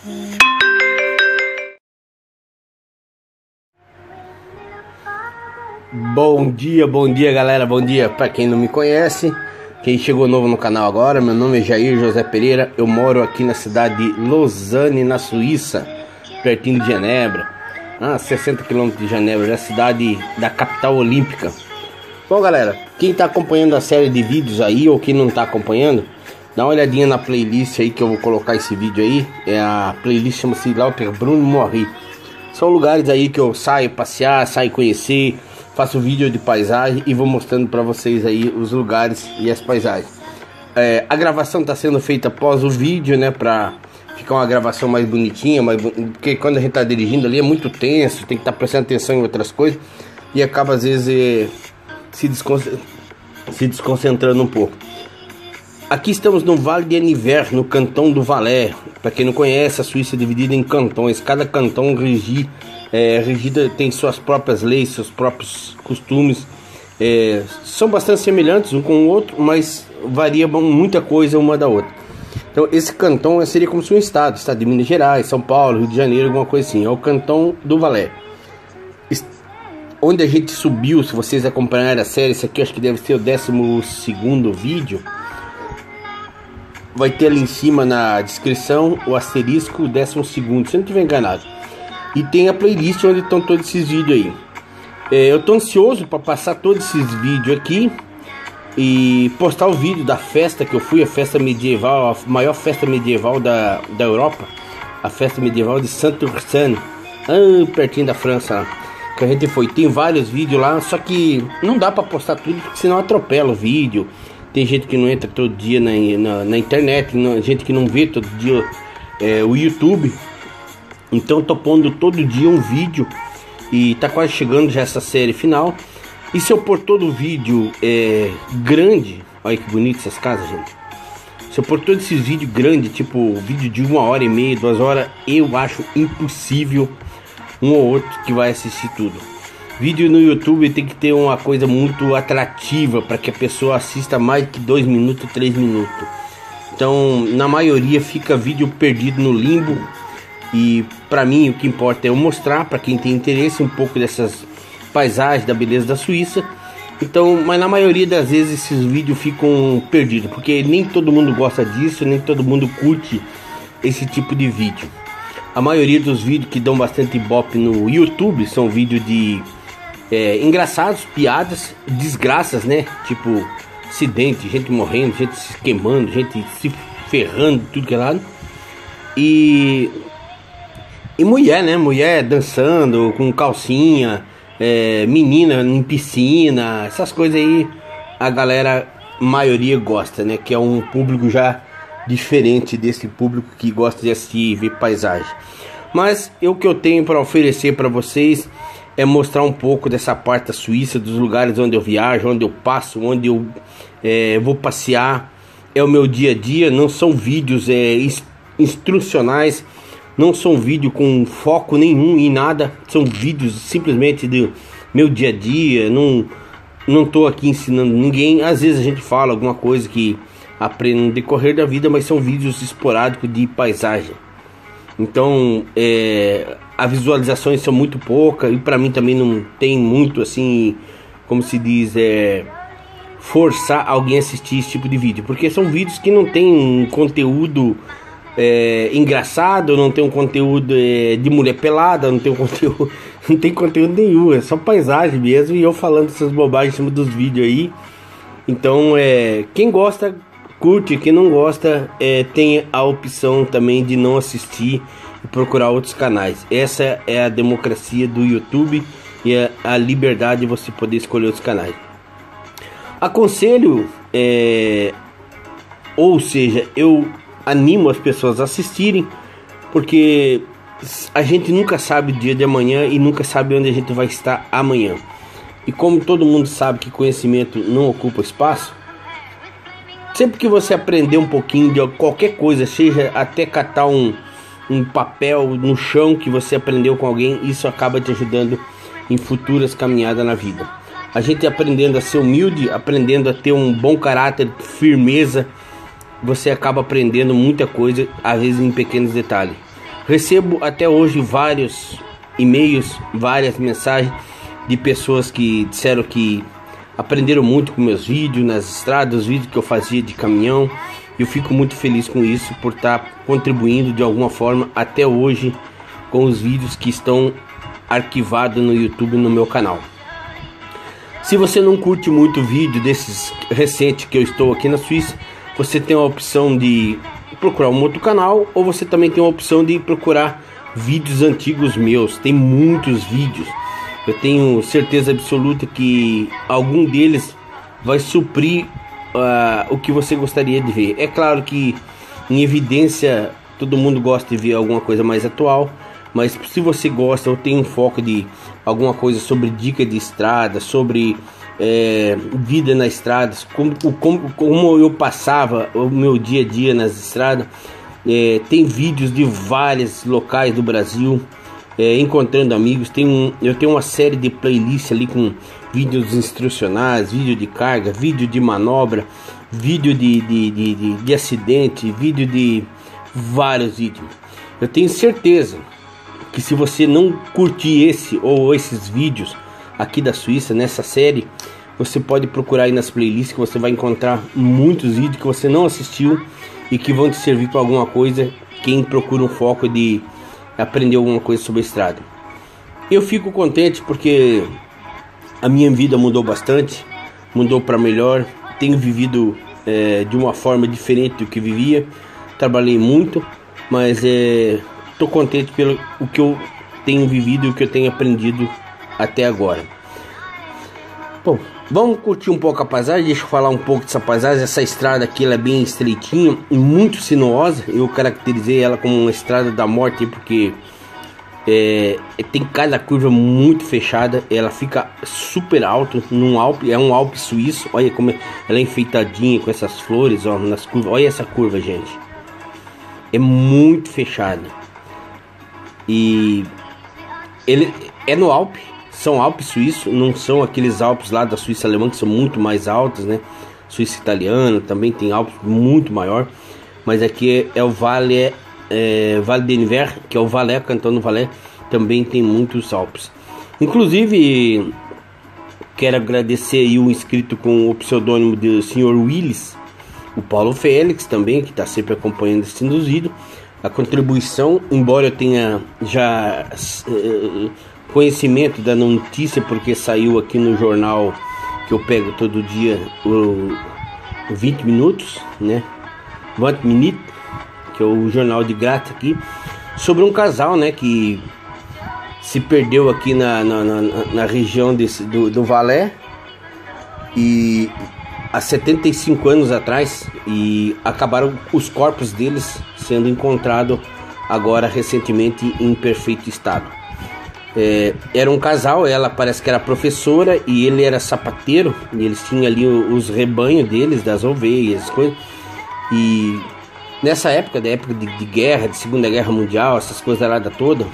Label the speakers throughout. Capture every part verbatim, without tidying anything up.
Speaker 1: Bom dia, bom dia galera, bom dia para quem não me conhece, quem chegou novo no canal agora. Meu nome é Jair José Pereira, eu moro aqui na cidade de Lausanne, na Suíça, pertinho de Genebra, a sessenta quilômetros de Genebra, da cidade da capital olímpica. Bom galera, quem tá acompanhando a série de vídeos aí, ou quem não tá acompanhando, dá uma olhadinha na playlist aí que eu vou colocar esse vídeo aí. É a playlist, chama-se Lauter Bruno Morri. São lugares aí que eu saio passear, saio conhecer, faço vídeo de paisagem e vou mostrando para vocês aí os lugares e as paisagens. É, a gravação está sendo feita após o vídeo, né, para ficar uma gravação mais bonitinha, mais, porque quando a gente está dirigindo ali é muito tenso, tem que estar tá prestando atenção em outras coisas e acaba às vezes é, se, desconcentrando, se desconcentrando um pouco. Aqui estamos no Vale de Anniviers, no cantão do Valais. Para quem não conhece, a Suíça é dividida em cantões. Cada cantão regi, é, regida tem suas próprias leis, seus próprios costumes. É, são bastante semelhantes um com o outro, mas varia muita coisa uma da outra. Então esse cantão seria como se um estado, estado de Minas Gerais, São Paulo, Rio de Janeiro, alguma coisa assim. É o cantão do Valais. Onde a gente subiu, se vocês acompanharem a série, esse aqui acho que deve ser o décimo segundo vídeo. Vai ter ali em cima na descrição o asterisco, o décimo segundo, se não estiver enganado. E tem a playlist onde estão todos esses vídeos aí. É, eu tô ansioso para passar todos esses vídeos aqui e postar o vídeo da festa que eu fui, a festa medieval, a maior festa medieval da, da Europa, a festa medieval de Saint-Ursanne, ah, pertinho da França lá, que a gente foi. Tem vários vídeos lá, só que não dá para postar tudo, porque senão atropela o vídeo. Tem gente que não entra todo dia na, na, na internet, não, gente que não vê todo dia é, o YouTube. Então tô pondo todo dia um vídeo e tá quase chegando já essa série final. E se eu pôr todo o vídeo é, grande, olha que bonito essas casas, gente. Se eu pôr todos esses vídeos grandes, tipo vídeo de uma hora e meia, duas horas, eu acho impossível um ou outro que vai assistir tudo. Vídeo no YouTube tem que ter uma coisa muito atrativa para que a pessoa assista mais que dois minutos, três minutos. Então, na maioria fica vídeo perdido no limbo. E para mim o que importa é eu mostrar para quem tem interesse um pouco dessas paisagens, da beleza da Suíça. Então, mas na maioria das vezes esses vídeos ficam perdidos, porque nem todo mundo gosta disso, nem todo mundo curte esse tipo de vídeo. A maioria dos vídeos que dão bastante ibope no YouTube são vídeos de É, engraçados, piadas, desgraças, né? Tipo, acidente, gente morrendo, gente se queimando, gente se ferrando, tudo que é lado. E, e mulher, né? Mulher dançando com calcinha, é, menina em piscina, essas coisas aí a galera, maioria gosta, né? Que é um público já diferente desse público que gosta de assistir e ver paisagem. Mas eu, o que eu tenho para oferecer para vocês é mostrar um pouco dessa parte da Suíça, dos lugares onde eu viajo, onde eu passo, onde eu é, vou passear. É o meu dia a dia, não são vídeos é, instrucionais, não são vídeos com foco nenhum em nada. São vídeos simplesmente do meu dia a dia, não, não tô aqui ensinando ninguém. Às vezes a gente fala alguma coisa que aprende no decorrer da vida, mas são vídeos esporádicos de paisagem. Então, é, as visualizações são muito poucas e para mim também não tem muito assim, como se diz, é, forçar alguém a assistir esse tipo de vídeo, porque são vídeos que não tem um conteúdo é, engraçado, não tem um conteúdo é, de mulher pelada, não tem um conteúdo, não tem conteúdo nenhum, é só paisagem mesmo e eu falando essas bobagens em cima dos vídeos aí. Então, é, quem gosta curte, quem não gosta é, tem a opção também de não assistir e procurar outros canais. Essa é a democracia do YouTube e a, a liberdade de você poder escolher outros canais. Aconselho, é, ou seja, eu animo as pessoas a assistirem, porque a gente nunca sabe o dia de amanhã e nunca sabe onde a gente vai estar amanhã. E como todo mundo sabe que conhecimento não ocupa espaço, sempre que você aprender um pouquinho de qualquer coisa, seja até catar um, um papel no chão que você aprendeu com alguém, isso acaba te ajudando em futuras caminhadas na vida. A gente aprendendo a ser humilde, aprendendo a ter um bom caráter, firmeza, você acaba aprendendo muita coisa, às vezes em pequenos detalhes. Recebo até hoje vários e-mails, várias mensagens de pessoas que disseram que aprenderam muito com meus vídeos nas estradas, os vídeos que eu fazia de caminhão. Eu fico muito feliz com isso, por estar contribuindo de alguma forma até hoje com os vídeos que estão arquivados no YouTube, no meu canal. Se você não curte muito vídeo desses recentes que eu estou aqui na Suíça, você tem a opção de procurar um outro canal, ou você também tem a opção de procurar vídeos antigos meus. Tem muitos vídeos. Eu tenho certeza absoluta que algum deles vai suprir uh, o que você gostaria de ver. É claro que em evidência todo mundo gosta de ver alguma coisa mais atual, mas se você gosta ou tem um foco de alguma coisa sobre dica de estrada, sobre é, vida na estrada, como, como, como eu passava o meu dia a dia nas estradas, é, tem vídeos de vários locais do Brasil, é, encontrando amigos. Tem um, eu tenho uma série de playlists ali com vídeos instrucionais, vídeo de carga, vídeo de manobra, vídeo de, de, de, de, de acidente, vídeo de vários vídeos. Eu tenho certeza que se você não curtir esse ou esses vídeos aqui da Suíça, nessa série, você pode procurar aí nas playlists, que você vai encontrar muitos vídeos que você não assistiu e que vão te servir para alguma coisa, quem procura um foco de aprender alguma coisa sobre a estrada. Eu fico contente porque a minha vida mudou bastante, mudou para melhor. Tenho vivido é, de uma forma diferente do que vivia. Trabalhei muito, mas é, tô contente pelo o que eu tenho vivido e o que eu tenho aprendido até agora. Bom, vamos curtir um pouco a paisagem. Deixa eu falar um pouco dessa paisagem. Essa estrada aqui, ela é bem estreitinha e muito sinuosa. Eu caracterizei ela como uma estrada da morte porque é, tem cada curva muito fechada. Ela fica super alto num Alpe, é um Alpe suíço. Olha como ela é enfeitadinha com essas flores, ó, nas curvas. Olha essa curva, gente. É muito fechada. E ele é no Alpe. São Alpes suíços, não são aqueles Alpes lá da Suíça alemã que são muito mais altos, né? Suíça italiana também tem Alpes muito maior, mas aqui é, é o Vale, é, Vale de Niver, que é o Valais, cantando Valais, também tem muitos Alpes. Inclusive, quero agradecer aí o inscrito com o pseudônimo do senhor Willis, o Paulo Félix também, que está sempre acompanhando esse induzido. A contribuição, embora eu tenha já Uh, conhecimento da notícia, porque saiu aqui no jornal que eu pego todo dia, o, o vinte minutos, né? vinte minutos, que é o jornal de grátis aqui, sobre um casal, né, que se perdeu aqui na, na, na, na região desse, do, do Valais, e há setenta e cinco anos atrás, e acabaram os corpos deles sendo encontrados agora recentemente em perfeito estado. É, era um casal, ela parece que era professora e ele era sapateiro, e eles tinham ali os rebanhos deles, das ovelhas, as coisas. E nessa época, da época de, de guerra, de Segunda Guerra Mundial, essas coisas lá da toda,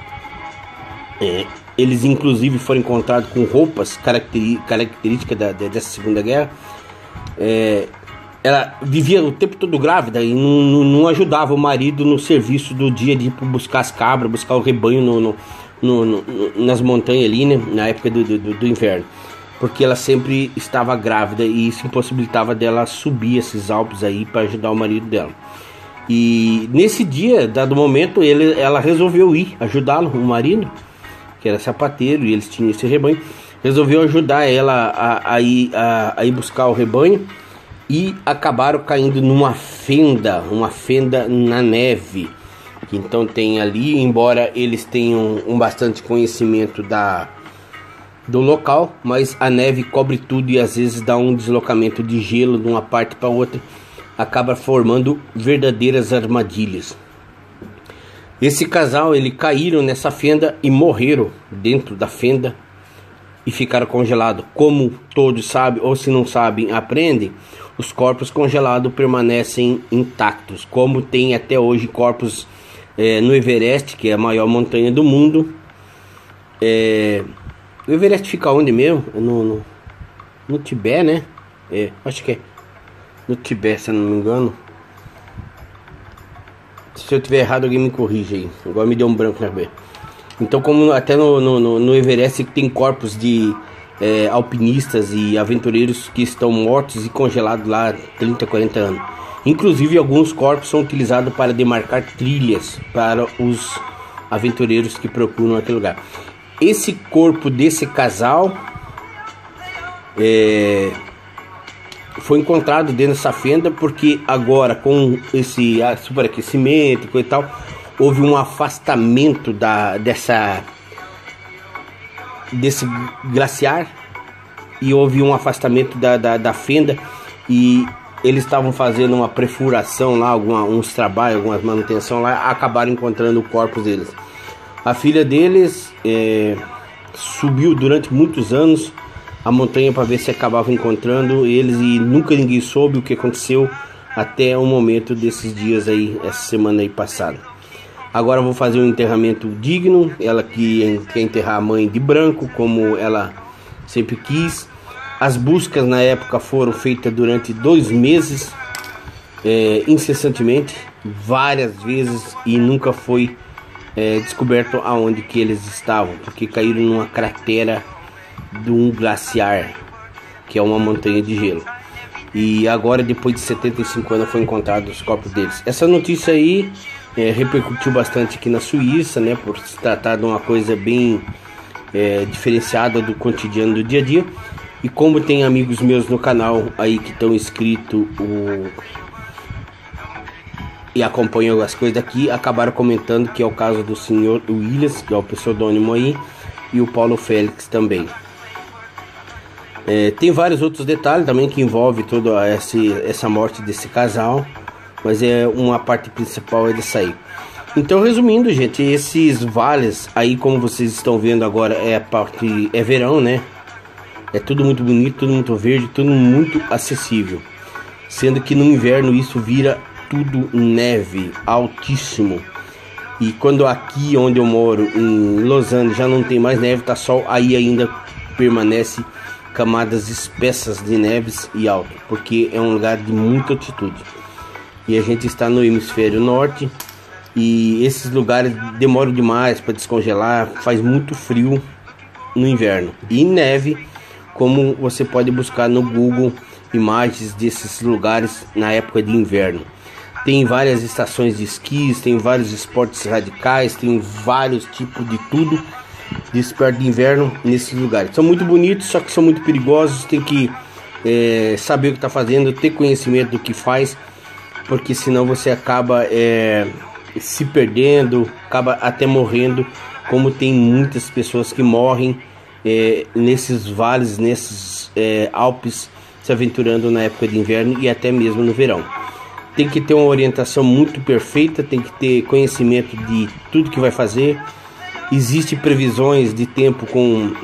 Speaker 1: é, eles inclusive foram encontrados com roupas características da, dessa Segunda Guerra. É, ela vivia o tempo todo grávida e não, não, não ajudava o marido no serviço do dia de ir buscar as cabras, buscar o rebanho no, no No, no, nas montanhas ali, né, na época do, do, do inverno, porque ela sempre estava grávida e isso impossibilitava dela subir esses Alpes aí para ajudar o marido dela. E nesse dia, dado momento, ele, ela resolveu ir ajudá-lo, o marido, que era sapateiro e eles tinham esse rebanho, resolveu ajudar ela a, a, ir, a, a ir buscar o rebanho, e acabaram caindo numa fenda, uma fenda na neve. Então tem ali, embora eles tenham um bastante conhecimento da, do local, mas a neve cobre tudo e às vezes dá um deslocamento de gelo de uma parte para outra, acaba formando verdadeiras armadilhas. Esse casal, eles caíram nessa fenda e morreram dentro da fenda e ficaram congelados. Como todos sabem, ou se não sabem, aprendem, os corpos congelados permanecem intactos, como tem até hoje corpos É, no Everest, que é a maior montanha do mundo. É, o Everest fica onde mesmo? No, no, no Tibete, né? É, acho que é no Tibete, se eu não me engano. Se eu tiver errado, alguém me corrige aí. Agora me deu um branco na cabeça. Então, como até no, no, no Everest tem corpos de é, alpinistas e aventureiros que estão mortos e congelados lá há trinta, quarenta anos. Inclusive, alguns corpos são utilizados para demarcar trilhas para os aventureiros que procuram aquele lugar. Esse corpo desse casal é, foi encontrado dentro dessa fenda porque agora, com esse superaquecimento e tal, houve um afastamento da, dessa, desse glaciar e houve um afastamento da, da, da fenda, e eles estavam fazendo uma perfuração lá, alguma, uns trabalhos, algumas manutenção lá, acabaram encontrando o corpo deles. A filha deles é, subiu durante muitos anos a montanha para ver se acabava encontrando eles, e nunca ninguém soube o que aconteceu até o momento desses dias aí, essa semana aí passada. Agora eu vou fazer um enterramento digno. Ela que quer enterrar a mãe de branco, como ela sempre quis. As buscas na época foram feitas durante dois meses, é, incessantemente, várias vezes, e nunca foi é, descoberto aonde que eles estavam, porque caíram numa cratera de um glaciar, que é uma montanha de gelo. E agora, depois de setenta e cinco anos, foi encontrado os corpos deles. Essa notícia aí É, repercutiu bastante aqui na Suíça, né, por se tratar de uma coisa bem é, diferenciada do cotidiano do dia a dia. E como tem amigos meus no canal aí que estão inscritos o... e acompanham as coisas daqui, acabaram comentando que é o caso do senhor Williams, que é o pseudônimo aí, e o Paulo Félix também. É, tem vários outros detalhes também que envolve toda essa, essa morte desse casal, mas é uma parte principal é dessa aí. Então, resumindo, gente, esses vales aí, como vocês estão vendo agora, é a parte é verão, né? É tudo muito bonito, tudo muito verde, tudo muito acessível. Sendo que no inverno isso vira tudo neve, altíssimo. E quando aqui onde eu moro, em Los Angeles, já não tem mais neve, tá sol, aí ainda permanece camadas espessas de neves e alto, porque é um lugar de muita altitude. E a gente está no hemisfério norte, e esses lugares demoram demais para descongelar, faz muito frio no inverno. E neve, como você pode buscar no Google imagens desses lugares na época de inverno. Tem várias estações de esquis, tem vários esportes radicais, tem vários tipos de tudo de esporte de inverno nesses lugares. São muito bonitos, só que são muito perigosos, tem que é, saber o que está fazendo, ter conhecimento do que faz, porque senão você acaba é, se perdendo, acaba até morrendo, como tem muitas pessoas que morrem é, nesses vales, nesses é, Alpes, se aventurando na época de inverno e até mesmo no verão. Tem que ter uma orientação muito perfeita, tem que ter conhecimento de tudo que vai fazer. Existem previsões de tempo com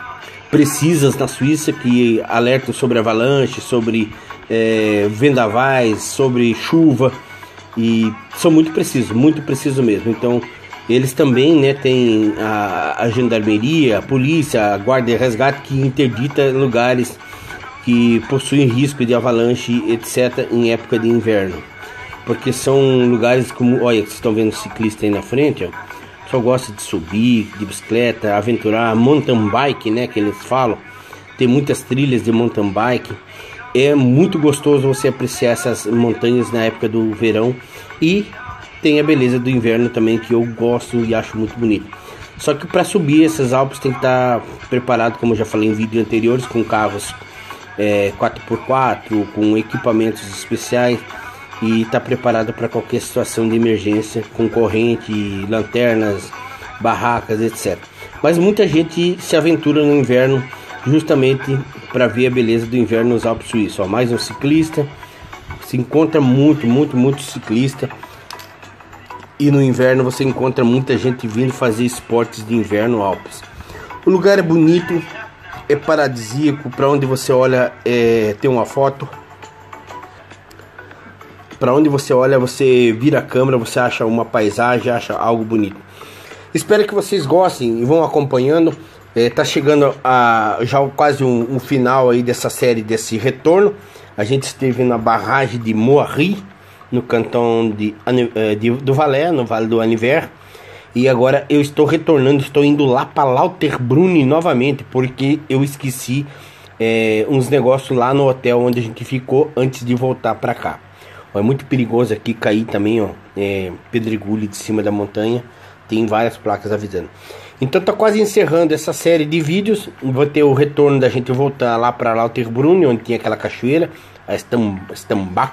Speaker 1: precisas na Suíça que alertam sobre avalanche, sobre É, vendavais, sobre chuva, e são muito precisos, muito preciso mesmo. Então eles também, né, tem a, a gendarmeria, a polícia, a guarda de resgate que interdita lugares que possuem risco de avalanche, etc, em época de inverno, porque são lugares como, olha, vocês estão vendo o ciclista aí na frente, ó, só gosta de subir de bicicleta, aventurar, mountain bike, né, que eles falam. Tem muitas trilhas de mountain bike. É muito gostoso você apreciar essas montanhas na época do verão, e tem a beleza do inverno também, que eu gosto e acho muito bonito. Só que para subir essas Alpes tem que estar preparado, como eu já falei em vídeos anteriores, com carros é, quatro por quatro, com equipamentos especiais, e estar preparado para qualquer situação de emergência, com corrente, lanternas, barracas, etcétera. Mas muita gente se aventura no inverno justamente para ver a beleza do inverno nos Alpes suíços. Ó, mais um ciclista, se encontra muito, muito, muito ciclista, e no inverno você encontra muita gente vindo fazer esportes de inverno Alpes. O lugar é bonito, é paradisíaco, para onde você olha é, tem uma foto, para onde você olha você vira a câmera, você acha uma paisagem, acha algo bonito. Espero que vocês gostem e vão acompanhando. É, tá chegando a, já quase um, um final aí dessa série, desse retorno. A gente esteve na barragem de Moarry, no cantão de, de, do Valais, no Vale do Anniver. E agora eu estou retornando, estou indo lá para Lauterbrunnen novamente, porque eu esqueci é, uns negócios lá no hotel onde a gente ficou antes de voltar para cá. Ó, é muito perigoso aqui cair também, ó, é, pedregulho de cima da montanha. Tem várias placas avisando. Então tá quase encerrando essa série de vídeos. Vou ter o retorno da gente voltar lá para Lauterbrunnen, onde tem aquela cachoeira, a Stambach.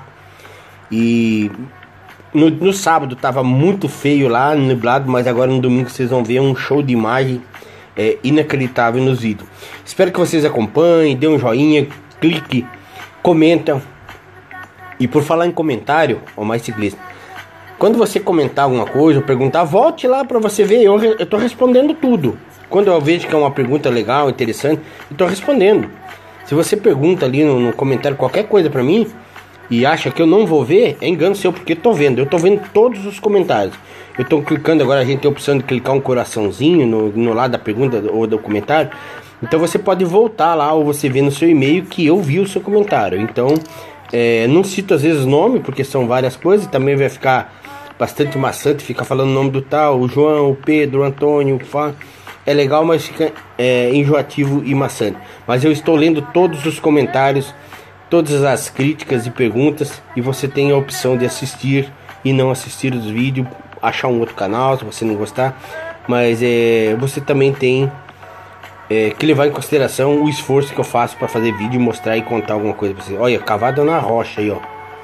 Speaker 1: E no, no sábado tava muito feio lá, nublado, mas agora no domingo vocês vão ver um show de imagem é, inacreditável nos vídeos. Espero que vocês acompanhem, dê um joinha, clique, comenta. E por falar em comentário, ó, mais ciclista, quando você comentar alguma coisa ou perguntar, volte lá para você ver. Eu, eu tô respondendo tudo. Quando eu vejo que é uma pergunta legal, interessante, eu tô respondendo. Se você pergunta ali no, no comentário qualquer coisa para mim e acha que eu não vou ver, é engano seu, porque eu tô vendo. Eu tô vendo todos os comentários. Eu tô clicando agora, a gente tem a opção de clicar um coraçãozinho no, no lado da pergunta ou do comentário. Então você pode voltar lá ou você vê no seu e-mail que eu vi o seu comentário. Então, é, não cito às vezes nome, porque são várias coisas. Também vai ficar bastante maçante, fica falando o nome do tal, o João, o Pedro, o Antônio, o Fá. É legal, mas fica é, enjoativo e maçante. Mas eu estou lendo todos os comentários, todas as críticas e perguntas, e você tem a opção de assistir e não assistir os vídeos, achar um outro canal se você não gostar. Mas é, você também tem é, que levar em consideração o esforço que eu faço para fazer vídeo, mostrar e contar alguma coisa para você. Olha, cavada na rocha aí, ó.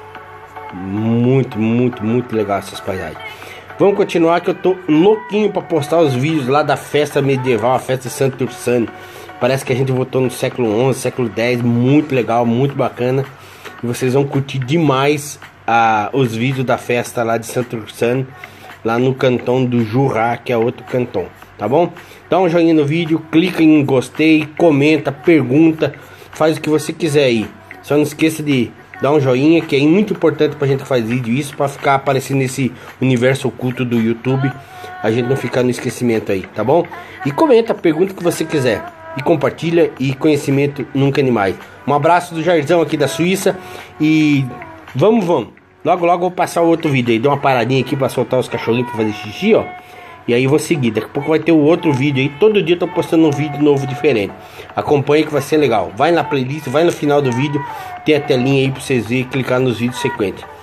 Speaker 1: Muito, muito, muito legal essas paisagens. Vamos continuar que eu tô louquinho para postar os vídeos lá da festa medieval, a festa de Santo Ursano. Parece que a gente voltou no século onze, século dez, muito legal, muito bacana. E vocês vão curtir demais ah, os vídeos da festa lá de Santo Ursano, lá no cantão do Jura, que é outro cantão, tá bom? Dá um joinha no vídeo, clica em gostei, comenta, pergunta, faz o que você quiser aí. Só não esqueça de dar um joinha, que é muito importante pra gente que faz vídeo, isso pra ficar aparecendo nesse universo oculto do YouTube, a gente não ficar no esquecimento aí, tá bom? E comenta, pergunta o que você quiser. E compartilha, e conhecimento nunca é demais. Um abraço do Jairzão aqui da Suíça. E vamos, vamos. Logo, logo eu vou passar o outro vídeo aí. Dei uma paradinha aqui pra soltar os cachorrinhos pra fazer xixi, ó. E aí eu vou seguir. Daqui a pouco vai ter o outro vídeo aí. Todo dia eu tô postando um vídeo novo diferente. Acompanhe que vai ser legal. Vai na playlist, vai no final do vídeo. Tem a telinha aí pra vocês verem, clicar nos vídeos sequentes.